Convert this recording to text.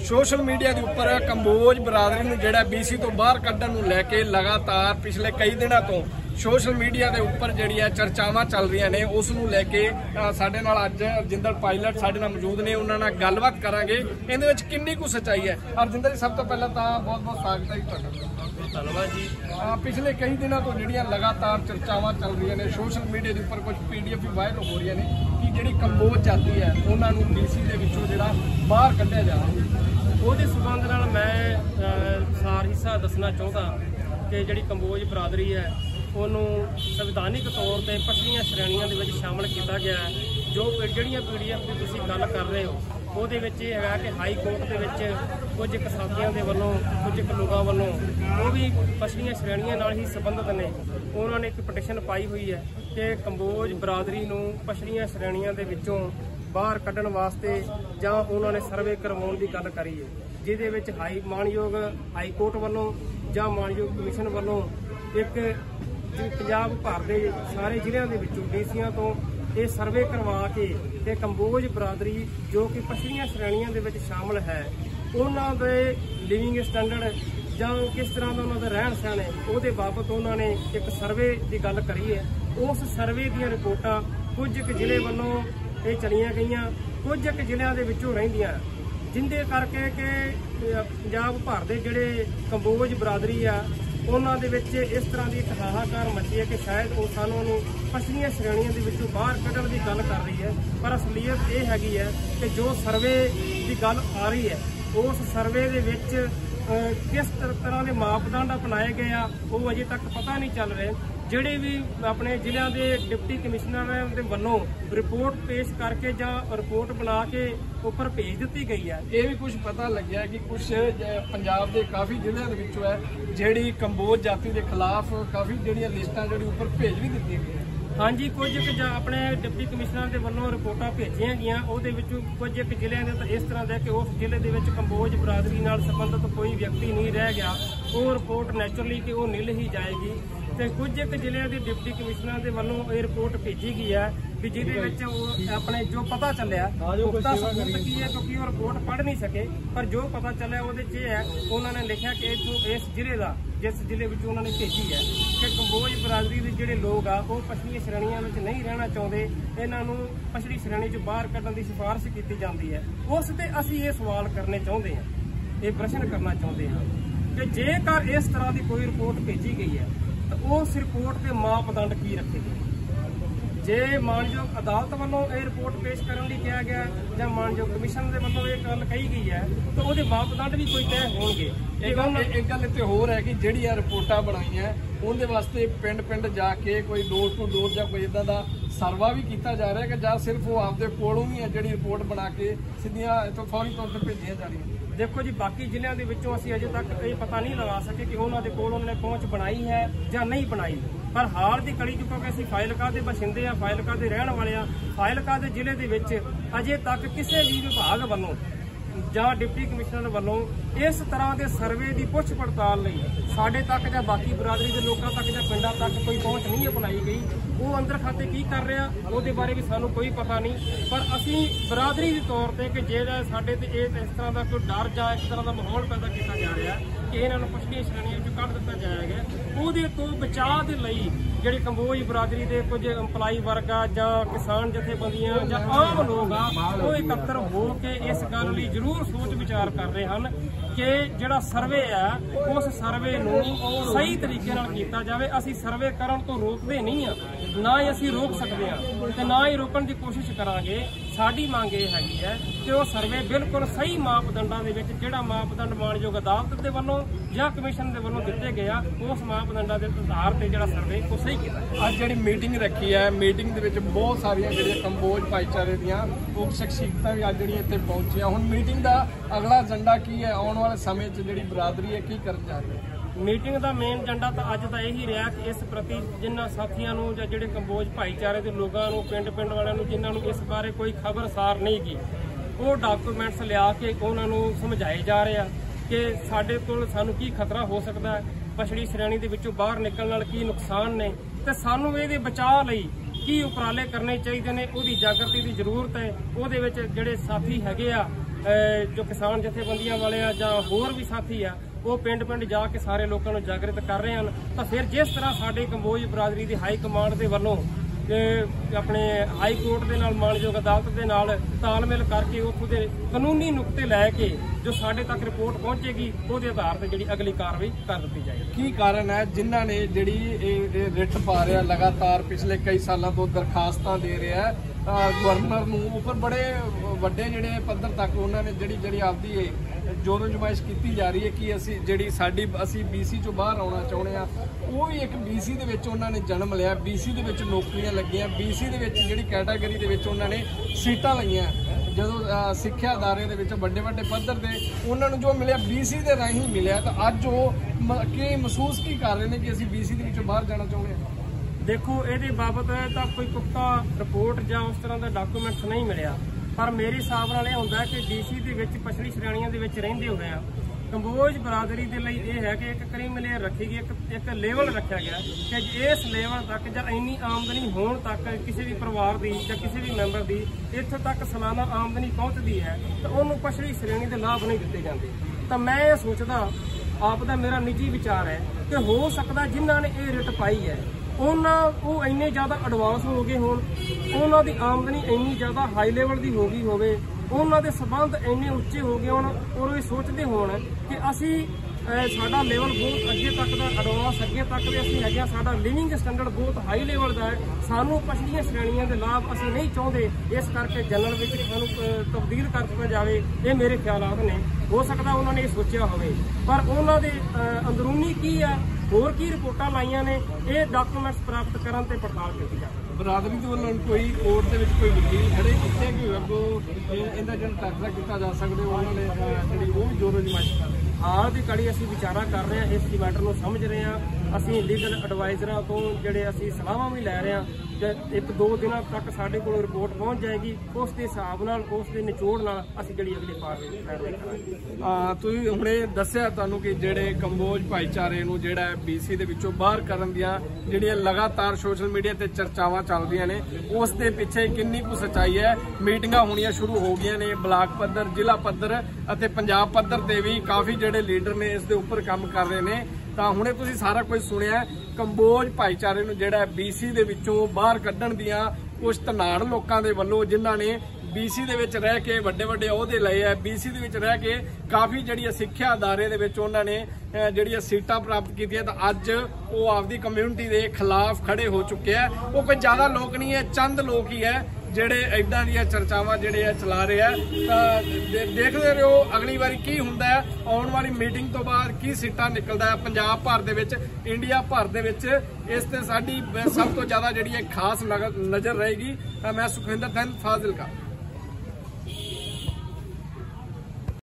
Social media के उपर कंबोज बरादरी नूं जिहड़ा BC तो बाहर कड्ढण नूं लैके लगातार पिछले कई दिनों तो सोशल मीडिया के उपर जिहड़ियां चर्चावां चल रही ने उस नूं लैके साडे नाल अज रजिंदर पायलट साडे नाल मौजूद ने। उन्हां नाल गलबात करांगे इहदे विच किन्नी कुछ सच्चाई है। रजिंदर जी सब तो पहला तो बहुत बहुत स्वागत है जी, धन्यवाद जी। पिछले कई दिनों तो जिहड़ियां लगातार चर्चावां चल रही ने सोशल मीडिया के उपर कुछ PDF भी वायरल हो रही ने कि जिहड़ी कंबोज जाति है उन्हां नूं BC दे विचों जिहड़ा बाहर कढिया जा रहा। ਉਹਦੇ ਸੰਬੰਧ ਨਾਲ ਮੈਂ ਸਾਰ ਹਿੱਸਾ ਦੱਸਣਾ ਚਾਹੁੰਦਾ ਕਿ ਜਿਹੜੀ ਕੰਬੋਜ ਬਰਾਦਰੀ ਹੈ ਉਹਨੂੰ ਸੰਵਿਧਾਨਿਕ ਤੌਰ ਤੇ ਪਛੜੀਆਂ ਸ਼੍ਰੇਣੀਆਂ ਦੇ ਵਿੱਚ ਸ਼ਾਮਲ ਕੀਤਾ ਗਿਆ ਹੈ। ਜੋ ਜਿਹੜੀਆਂ PDF ਦੀ ਤੁਸੀਂ ਗੱਲ ਕਰ ਰਹੇ ਹੋ ਉਹਦੇ ਵਿੱਚ ਇਹ ਹੈਗਾ ਕਿ ਹਾਈ ਕੋਰਟ ਦੇ ਵਿੱਚ ਕੁਝ ਇੱਕ ਸਾਥੀਆਂ ਦੇ ਵੱਲੋਂ ਕੁਝ ਇੱਕ ਲੋਕਾਂ ਵੱਲੋਂ ਉਹ ਵੀ ਪਛੜੀਆਂ ਸ਼੍ਰੇਣੀਆਂ ਨਾਲ ਹੀ ਸੰਬੰਧਿਤ ਨੇ। ਉਹਨਾਂ ਨੇ ਇੱਕ ਪਟੀਸ਼ਨ ਪਾਈ ਹੋਈ ਹੈ ਕਿ ਕੰਬੋਜ ਬਰਾਦਰੀ ਨੂੰ ਪਛੜੀਆਂ ਸ਼੍ਰੇਣੀਆਂ ਦੇ ਵਿੱਚੋਂ बाहर कढ़न वास्ते जां उन्होंने सर्वे करवाउण की गल करी है, जिहदे विच मानयोग हाई कोर्ट वालों जां मानयोग कमीशन वालों एक पंजाब भर के सारे जिलों के विचों DCआं तो ये सर्वे करवा के ते कंबोज बरादरी जो कि पछड़ियां श्रेणियां दे विच शामिल है उन्हां दे लिविंग स्टैंडर्ड जां किस तरह का उन्हां दा रहन सहन है उहदे बाबत उन्होंने एक सर्वे की गल करी है। उस सर्वे दीयां रिपोर्टां कुछ एक जिले वालों ये चलिया गई, कुछ एक जिलों के विचों रहिंदियां जिंदे करके कि पंजाब भर के जिहड़े कंबोज बरादरी आ उन्हां दे विच इस तरह की हाहाकार मची है कि शायद वो सानूं पछड़ियां श्रेणियां दे विचों बाहर कढ़ण की गल कर रही है। पर असलीयत ये हैगी है कि जो सर्वे की गल आ रही है उस सर्वे दे विच किस तरह के मापदंड अपनाए गए आ वो अजे तक पता नहीं चल रहे। ਜਿਹੜੇ ਵੀ ਆਪਣੇ ਜ਼ਿਲ੍ਹਿਆਂ ਦੇ ਡਿਪਟੀ ਕਮਿਸ਼ਨਰਾਂ ਦੇ ਵੱਲੋਂ ਰਿਪੋਰਟ ਪੇਸ਼ ਕਰਕੇ ਜਾਂ ਰਿਪੋਰਟ ਬਣਾ ਕੇ ਉੱਪਰ ਭੇਜ ਦਿੱਤੀ ਗਈ ਹੈ। ਇਹ ਵੀ ਕੁਝ ਪਤਾ ਲੱਗਿਆ ਕਿ ਕੁਝ ਪੰਜਾਬ ਦੇ ਕਾਫੀ ਜ਼ਿਲ੍ਹਿਆਂ ਦੇ ਵਿੱਚੋਂ ਹੈ ਜਿਹੜੀ ਕੰਬੋਜ ਜਾਤੀ ਦੇ ਖਿਲਾਫ ਕਾਫੀ ਜਿਹੜੀਆਂ ਲਿਸਟਾਂ ਜਿਹੜੀ ਉੱਪਰ ਭੇਜ ਵੀ ਦਿੱਤੀਆਂ ਗਈਆਂ। ਹਾਂਜੀ, ਕੁਝ ਇੱਕ ਆਪਣੇ ਡਿਪਟੀ ਕਮਿਸ਼ਨਰਾਂ ਦੇ ਵੱਲੋਂ ਰਿਪੋਰਟਾਂ ਭੇਜੀਆਂ ਗਈਆਂ, ਉਹਦੇ ਵਿੱਚੋਂ ਕੁਝ ਇੱਕ ਜ਼ਿਲ੍ਹਿਆਂ ਦੇ ਤਾਂ ਇਸ ਤਰ੍ਹਾਂ ਦਾ ਕਿ ਉਸ ਜ਼ਿਲ੍ਹੇ ਦੇ ਵਿੱਚ ਕੰਬੋਜ ਬਰਾਦਰੀ ਨਾਲ ਸੰਬੰਧਿਤ ਕੋਈ ਵਿਅਕਤੀ ਨਹੀਂ ਰਹਿ ਗਿਆ, ਉਹ ਰਿਪੋਰਟ ਨੈਚੁਰਲੀ ਕਿ ਉਹ ਨਿਲ ਹੀ ਜਾਏਗੀ। ਤੇ ਕੁਝ ਇੱਕ ਜ਼ਿਲ੍ਹਿਆਂ ਦੇ ਡਿਪਟੀ ਕਮਿਸ਼ਨਰਾਂ ਦੇ ਵੱਲੋਂ ਇਹ ਰਿਪੋਰਟ ਭੇਜੀ ਗਈ ਹੈ ਵੀ ਜਿਹਦੇ ਵਿੱਚ ਉਹ ਆਪਣੇ ਜੋ ਪਤਾ ਚੱਲਿਆ ਪੁਖਤਾ ਸਬੂਤ ਕੀ ਹੈ ਕਿਉਂਕਿ ਉਹ ਰਿਪੋਰਟ ਪੜ੍ਹ ਨਹੀਂ ਸਕੇ, ਪਰ ਜੋ ਪਤਾ ਚੱਲਿਆ ਉਹਦੇ 'ਚ ਇਹ ਹੈ ਉਹਨਾਂ ਨੇ ਲਿਖਿਆ ਕਿ ਇਸ ਜ਼ਿਲ੍ਹੇ ਦਾ जिस जिले में उन्होंने भेजी है कि कंबोज बरादरी के जोड़े लोग आ वो पछड़ियां श्रेणियां में नहीं रहना चाहते, इन्हों पछड़ी श्रेणी चो बाहर कढ़न की सिफारिश की जाती है। उस ते असी ये सवाल करने चाहते हैं, ये प्रश्न करना चाहते हैं कि जेकर इस तरह की कोई रिपोर्ट भेजी गई है तो उस रिपोर्ट के मापदंड की रखे गए। जे मानयोग अदालत वालों ये रिपोर्ट पेश करने लिए कहा गया या मानयोग कमीशन के वालों ये गल कही गई है तो वो मापदंड भी कोई तय होंगे। एक गल इत्थे होर है कि जिहड़ियां रिपोर्टां बनाईयां उहदे वास्ते पिंड पिंड जाके कोई डोर टू डोर जां कोई इदां दा सर्वा भी किया जा रहा है कि जां सिर्फ वो आपदे कोलों ही है जिहड़ी रिपोर्ट बना के सीधियां इत्थों फौरी तौर पर भेजियां जा रही। देखो जी, बाकी जिलों के विचों असीं अजे तक ये पता नहीं लगा सके कि उन्होंने कोल उन्होंने पहुँच बनाई है या नहीं बनाई, पर हाल की कड़ी चुका कि असीं फाइलका के बशिंदे आ, फाइलका के रहने वाले आ, फाइलका के जिले के विच अजे तक किसी भी विभाग वालों ਜਾਂ डिप्टी कमिश्नर वालों इस तरह के सर्वे की पुछ पड़ताल लई साडे तक या बाकी बरादरी के लोगों तक या पिंडां तक कोई पहुँच नहीं अपनाई गई। वो अंदर खाते की कर रहा वो बारे भी सानू कोई पता नहीं, पर असी बरादरी के तौर पर कि जेड़ा साडे ते इस तरह का कोई डर या इस तरह का माहौल पैदा किया जा रहा है कि इन्होंने पछड़ियां श्रेणियां चों कढ दिता जाएगा, ਉਹਦੇ ਤੋਂ बचाव के लिए ਜਿਹੜੀ ਕੰਬੋਜ ਬਰਾਦਰੀ ਦੇ ਕੁਝ ਇੰਪਲਾਈ ਵਰਗ ਆ ਜਾਂ ਕਿਸਾਨ ਜਥੇਬੰਦੀਆਂ ਜਾਂ ਆਮ ਲੋਕ ਆ ਉਹ ਇਕੱਤਰ ਹੋ ਕੇ ਇਸ ਗੱਲ ਲਈ ਜ਼ਰੂਰ ਸੋਚ ਵਿਚਾਰ ਕਰ ਰਹੇ ਹਨ ਕਿ ਜਿਹੜਾ ਸਰਵੇ ਆ ਉਸ ਸਰਵੇ ਨੂੰ ਸਹੀ ਤਰੀਕੇ ਨਾਲ ਕੀਤਾ ਜਾਵੇ। ਅਸੀਂ ਸਰਵੇ ਕਰਨ ਤੋਂ ਰੋਕਦੇ ਨਹੀਂ ਆ, ਨਾ ਹੀ ਅਸੀਂ ਰੋਕ ਸਕਦੇ ਆ ਤੇ ਨਾ ਹੀ ਰੋਕਣ ਦੀ ਕੋਸ਼ਿਸ਼ ਕਰਾਂਗੇ। ਸਾਡੀ ਮੰਗ ਇਹ ਹੈਗੀ ਹੈ ਕਿ ਉਹ ਸਰਵੇ ਬਿਲਕੁਲ ਸਹੀ ਮਾਪਦੰਡਾਂ ਦੇ ਵਿੱਚ ਜਿਹੜਾ ਮਾਪਦੰਡ ਮਾਨਯੋਗ ਅਦਾਲਤ ਦੇ ਵੱਲੋਂ ਜਾਂ ਕਮਿਸ਼ਨ ਦੇ ਵੱਲੋਂ ਦਿੱਤੇ ਗਏ ਆ ਉਸ ਮਾਪਦੰਡਾਂ ਦੇ ਆਧਾਰ ਤੇ ਜਿਹੜਾ ਸਰਵੇ ਉਹ ਸਹੀ ਕੀਤਾ। ਅੱਜ ਜਿਹੜੀ ਮੀਟਿੰਗ ਰੱਖੀ ਹੈ ਮੀਟਿੰਗ ਦੇ ਵਿੱਚ ਬਹੁਤ ਸਾਰੀਆਂ ਜਿਹੜੀਆਂ ਕੰਬੋਜ ਭਾਈਚਾਰੇ ਦੀਆਂ ਮੁੱਖ ਸ਼ਖਸੀਅਤਾਂ ਵੀ ਅੱਜ ਜਿਹੜੀਆਂ ਇੱਥੇ ਪਹੁੰਚੀਆਂ। ਹੁਣ ਮੀਟਿੰਗ ਦਾ ਅਗਲਾ ਏਜੰਡਾ ਕੀ ਹੈ, ਆਉਣ ਵਾਲੇ ਸਮੇਂ 'ਚ ਜਿਹੜੀ ਬਰਾਦਰੀ ਹੈ ਕੀ ਕਰਨ ਜਾ ਰਹੀ ਹੈ? मीटिंग का मेन एजेंडा तो अज का यही रहा कि इस प्रति जिन्होंने साथियों या जोड़े कंबोज भाईचारे के लोगों को पिंड पिंड वालों जिन्होंने इस बारे कोई खबरसार नहीं की वो डॉक्यूमेंट्स लिया के उन्होंने समझाए जा रहे हैं कि साढ़े को सानू की खतरा हो सकता है, पछड़ी श्रेणी के विचों बाहर निकलने नाल की नुकसान ने तो सानू ये बचाव लई की उपराले करने चाहिए ने, उसकी जागृति की जरूरत है। वो जिहड़े साथी हैगे आ ਜੋ ਕਿਸਾਨ ਜਥੇਬੰਦੀਆਂ ਵਾਲੇ ਆ ਜਾਂ ਹੋਰ ਵੀ ਸਾਥੀ ਆ, ਉਹ ਪਿੰਡ ਜਾ ਕੇ ਸਾਰੇ ਲੋਕਾਂ ਨੂੰ ਜਾਗਰਿਤ ਕਰ ਰਹੇ ਹਨ। ਤਾਂ ਫਿਰ ਜਿਸ ਤਰ੍ਹਾਂ ਸਾਡੇ ਕੰਬੋਜ ਬਰਾਦਰੀ ਦੀ ਹਾਈ ਕਮਾਂਡ ਦੇ ਵੱਲੋਂ ਆਪਣੇ ਹਾਈ ਕੋਰਟ ਦੇ ਨਾਲ, ਮਾਣਯੋਗ ਅਦਾਲਤ ਦੇ ਨਾਲ ਤਾਲਮੇਲ ਕਰਕੇ ਉੱਥੋਂ ਦੇ ਕਾਨੂੰਨੀ ਨੁਕਤੇ ਲੈ ਕੇ ਜੋ ਸਾਡੇ ਤੱਕ ਰਿਪੋਰਟ ਪਹੁੰਚੇਗੀ, ਉਹਦੇ ਆਧਾਰ ਤੇ ਜਿਹੜੀ ਅਗਲੀ ਕਾਰਵਾਈ ਕਰ ਦਿੱਤੀ ਜਾਏਗੀ। ਕੀ ਕਾਰਨ ਹੈ ਜਿਨ੍ਹਾਂ ਨੇ ਜਿਹੜੀ ਇਹ ਰਿਟ ਪਾ ਰਿਹਾ ਲਗਾਤਾਰ ਪਿਛਲੇ ਕਈ ਸਾਲਾਂ ਤੋਂ ਦਰਖਾਸਤਾਂ ਦੇ ਰਿਹਾ ਗਵਰਨਰ ਨੂੰ ਉੱਪਰ ਬੜੇ ਵੱਡੇ ਜਿਹੜੇ ਪੱਧਰ ਤੱਕ ਉਹਨਾਂ ਨੇ ਜਿਹੜੀ ਆਪਦੀ ਜੋਰੋ ਜਮਾਇਸ਼ ਕੀਤੀ ਜਾ ਰਹੀ ਹੈ ਕਿ ਅਸੀਂ BC ਚੋਂ ਬਾਹਰ ਆਉਣਾ ਚਾਹੁੰਦੇ ਆ। ਉਹ ਵੀ ਇੱਕ BC ਦੇ ਵਿੱਚ ਉਹਨਾਂ ਨੇ ਜਨਮ ਲਿਆ, BC ਦੇ ਵਿੱਚ ਨੌਕਰੀਆਂ ਲੱਗੀਆਂ, BC ਦੇ ਵਿੱਚ ਜਿਹੜੀ ਕੈਟਾਗਰੀ ਦੇ ਵਿੱਚ ਉਹਨਾਂ ਨੇ ਸੀਟਾਂ ਲਈਆਂ। ਜਦੋਂ ਸਿੱਖਿਆ ਅਦਾਰੇ ਦੇ ਵਿੱਚ ਵੱਡੇ ਪੱਧਰ ਤੇ ਉਹਨਾਂ ਨੂੰ ਜੋ ਮਿਲਿਆ BC ਦੇ ਰਾਹੀਂ ਮਿਲਿਆ, ਤਾਂ ਅੱਜ ਉਹ ਕੀ ਮਹਿਸੂਸ ਕਰ ਰਹੇ ਨੇ ਕਿ ਅਸੀਂ BC ਦੇ ਵਿੱਚੋਂ ਬਾਹਰ ਜਾਣਾ ਚਾਹੁੰਦੇ ਹਾਂ? ਦੇਖੋ, ਇਹਦੇ ਬਾਬਤ ਤਾਂ ਕੋਈ ਪੁਖਤਾ ਰਿਪੋਰਟ ਜਾਂ ਉਸ ਤਰ੍ਹਾਂ ਦਾ ਡਾਕੂਮੈਂਟਸ ਨਹੀਂ ਮਿਲਿਆ, ਪਰ ਮੇਰੇ ਹਿਸਾਬ ਨਾਲ ਇਹ ਹੁੰਦਾ ਕਿ BC ਦੇ ਵਿੱਚ ਪਛੜੀ ਸ਼੍ਰੇਣੀਆਂ ਦੇ ਵਿੱਚ ਰਹਿੰਦੇ ਹੋਏ ਆ ਕੰਬੋਜ ਬਰਾਦਰੀ ਦੇ ਲਈ ਇਹ ਹੈ ਕਿ ਇੱਕ ਕ੍ਰਿਮੀਨਲ ਰੱਖੀ ਗਈ, ਇੱਕ ਲੈਵਲ ਰੱਖਿਆ ਗਿਆ ਕਿ ਇਸ ਲੈਵਲ ਤੱਕ ਜਾਂ ਇੰਨੀ ਆਮਦਨੀ ਹੋਣ ਤੱਕ ਕਿਸੇ ਵੀ ਪਰਿਵਾਰ ਦੀ ਜਾਂ ਕਿਸੇ ਵੀ ਮੈਂਬਰ ਦੀ ਇੱਥੋਂ ਤੱਕ ਸਾਲਾਨਾ ਆਮਦਨੀ ਪਹੁੰਚਦੀ ਹੈ ਤਾਂ ਉਹਨੂੰ ਪਛੜੀ ਸ਼੍ਰੇਣੀ ਦੇ ਲਾਭ ਨਹੀਂ ਦਿੱਤੇ ਜਾਂਦੇ। ਤਾਂ ਮੈਂ ਇਹ ਸੋਚਦਾ, ਆਪ ਦਾ ਮੇਰਾ ਨਿੱਜੀ ਵਿਚਾਰ ਹੈ ਕਿ ਹੋ ਸਕਦਾ ਜਿਨ੍ਹਾਂ ਨੇ ਇਹ ਰਿਟ ਪਾਈ ਹੈ ਉਹ ਇੰਨੇ ਜ਼ਿਆਦਾ ਐਡਵਾਂਸ ਹੋ ਗਏ ਹੋਣ, ਉਹਨਾਂ ਦੀ ਆਮਦਨੀ ਇੰਨੀ ਜ਼ਿਆਦਾ ਹਾਈ ਲੈਵਲ ਦੀ ਹੋ ਗਈ ਹੋਵੇ, ਉਹਨਾਂ ਦੇ ਸਬੰਧ ਇੰਨੇ ਉੱਚੇ ਹੋ ਗਏ ਹੋਣ ਔਰ ਇਹ ਸੋਚਦੇ ਹੋਣ ਕਿ ਅਸੀਂ ਸਾਡਾ ਲੈਵਲ ਬਹੁਤ ਅੱਗੇ ਤੱਕ ਦਾ ਐਡਵਾਂਸ ਅੱਗੇ ਤੱਕ ਦੇ ਅਸੀਂ ਹੈਗੇ ਆ, ਸਾਡਾ ਲਿਵਿੰਗ ਸਟੈਂਡਰਡ ਬਹੁਤ ਹਾਈ ਲੈਵਲ ਦਾ ਹੈ, ਸਾਨੂੰ ਪਛੜੀਆਂ ਸ਼੍ਰੇਣੀਆਂ ਦੇ ਲਾਭ ਅਸੀਂ ਨਹੀਂ ਚਾਹੁੰਦੇ, ਇਸ ਕਰਕੇ ਜਨਰਲ ਵਿੱਚ ਸਾਨੂੰ ਤਬਦੀਲ ਕਰ ਦਿੱਤਾ ਜਾਵੇ। ਇਹ ਮੇਰੇ ਖਿਆਲਾਤ ਨੇ। ਹੋ ਸਕਦਾ ਉਹਨਾਂ ਨੇ ਇਹ ਸੋਚਿਆ ਹੋਵੇ, ਪਰ ਉਹਨਾਂ ਦੇ ਅੰਦਰੂਨੀ ਕੀ ਆ, ਹੋਰ ਕੀ ਰਿਪੋਰਟਾਂ ਲਾਈਆਂ ਨੇ, ਇਹ ਡਾਕੂਮੈਂਟਸ ਪ੍ਰਾਪਤ ਕਰਨ ਤੇ ਪੜਤਾਲ ਕੀਤੀ ਜਾਵੇ। ਬਰਾਦਰੀ ਦੇ ਵੱਲੋਂ ਕੋਈ ਕੋਰਟ ਦੇ ਵਿੱਚ ਕੋਈ ਵਕੀਲ ਖੜੇ ਕੀਤੇ ਕਿ ਅੱਗੋਂ ਇਹਦਾ ਜਿਹੜਾ ਟਾਕਰਾ ਕੀਤਾ ਜਾ ਸਕਦੇ, ਉਹਨਾਂ ਨੇ ਜਿਹੜੀ ਉਹ ਵੀ ਜੋਰੋ ਜਮਾਇਸ਼ ਕਰ ਰਹੇ। ਹਾਲ ਦੀ ਕੜੀ ਅਸੀਂ ਵਿਚਾਰਾ ਕਰ ਰਹੇ ਹਾਂ, ਇਸ ਦੀ ਮੈਟਰ ਨੂੰ ਸਮਝ ਰਹੇ ਹਾਂ। ਅਸੀਂ ਲੀਗਲ ਐਡਵਾਈਜ਼ਰਾਂ ਤੋਂ ਜਿਹੜੇ ਅਸੀਂ ਸਲਾਹਾਂ ਵੀ ਲੈ ਰਹੇ ਹਾਂ ਕਿ 1-2 ਦਿਨਾਂ ਤੱਕ ਸਾਡੇ ਕੋਲ ਰਿਪੋਰਟ ਪਹੁੰਚ ਜਾਏਗੀ, ਉਸ ਦੇ ਹਿਸਾਬ ਨਾਲ, ਉਸ ਦੇ ਨਿਚੋੜ ਨਾਲ ਅਸੀਂ ਜਿਹੜੀ ਅਗਲੀ ਕਾਰਵਾਈ ਕਰਾਂਗੇ। ਤੁਸੀਂ ਹੁਣੇ ਦੱਸਿਆ ਤੁਹਾਨੂੰ ਕਿ ਜਿਹੜੇ ਕੰਬੋਜ ਭਾਈਚਾਰੇ ਨੂੰ ਜਿਹੜਾ BC ਦੇ ਵਿੱਚੋਂ ਬਾਹਰ ਕਰਨ ਦੀਆਂ ਜਿਹੜੀਆਂ ਲਗਾਤਾਰ ਸੋਸ਼ਲ ਮੀਡੀਆ ਤੇ ਚਰਚਾਵਾਂ ਚੱਲਦੀਆਂ ਨੇ, ਉਸ ਦੇ ਪਿੱਛੇ ਕਿੰਨੀ ਕੁ ਸੱਚਾਈ ਹੈ? ਮੀਟਿੰਗਾਂ ਹੋਣੀਆਂ ਸ਼ੁਰੂ ਹੋ ਗਈਆਂ ਨੇ, ਬਲਾਕ ਪੱਧਰ, ਜ਼ਿਲ੍ਹਾ ਪੱਧਰ ਅਤੇ ਪੰਜਾਬ ਪੱਧਰ ਤੇ ਵੀ ਕਾਫੀ ਜਿਹੜੇ ਲੀਡਰ ਨੇ ਇਸ ਦੇ ਉੱਪਰ ਕੰਮ ਕਰ ਰਹੇ ਨੇ। ਤਾਂ ਹੁਣੇ ਤੁਸੀਂ ਸਾਰਾ ਕੁਝ ਸੁਣਿਆ। ਕੰਬੋਜ ਭਾਈਚਾਰੇ ਨੂੰ ਜਿਹੜਾ BC ਦੇ ਵਿੱਚੋਂ ਬਾਹਰ ਕੱਢਣ ਦੀਆਂ ਕੁਝ ਧਨਾੜ ਲੋਕਾਂ ਦੇ ਵੱਲੋਂ, ਜਿਨ੍ਹਾਂ ਨੇ BC ਦੇ ਵਿੱਚ ਰਹਿ ਕੇ ਵੱਡੇ ਅਹੁਦੇ ਲਏ ਆ, BC ਦੇ ਵਿੱਚ ਰਹਿ ਕੇ ਕਾਫੀ ਜਿਹੜੀਆਂ ਸਿੱਖਿਆ ਅਦਾਰੇ ਦੇ ਵਿੱਚ ਉਹਨਾਂ ਨੇ ਜਿਹੜੀਆਂ ਸੀਟਾਂ ਪ੍ਰਾਪਤ ਕੀਤੀਆਂ, ਤਾਂ ਅੱਜ ਉਹ ਆਪਦੀ ਕਮਿਊਨਿਟੀ ਦੇ ਖਿਲਾਫ ਖੜੇ ਹੋ ਚੁੱਕੇ ਆ। ਉਹ ਕੋਈ ਜ਼ਿਆਦਾ ਲੋਕ ਨਹੀਂ ਹੈ, ਚੰਦ ਲੋਕ ਹੀ ਹੈ ਜਿਹੜੇ ਏਦਾਂ ਦੀਆਂ ਚਰਚਾਵਾਂ ਜਿਹੜੇ ਚਲਾ ਰਹੇ ਆ। ਤਾਂ ਦੇਖਦੇ ਰਹੋ ਅਗਲੀ ਵਾਰੀ ਕੀ ਹੁੰਦਾ ਹੈ, ਆਉਣ ਵਾਲੀ ਮੀਟਿੰਗ ਤੋਂ ਬਾਅਦ ਕੀ ਸੀਟਾਂ ਨਿਕਲਦਾ ਹੈ ਪੰਜਾਬ ਭਰ ਦੇ ਵਿੱਚ, ਇੰਡੀਆ ਭਰ ਦੇ ਵਿੱਚ। ਇਸ ਤੇ ਸਾਡੀ ਸਭ ਤੋਂ ਜ਼ਿਆਦਾ ਜਿਹੜੀ ਖਾਸ ਨਜ਼ਰ ਰਹੇਗੀ। ਮੈਂ ਸੁਖਵਿੰਦਰ ਸਿੰਘ ਫਾਜ਼ਿਲਕਾ।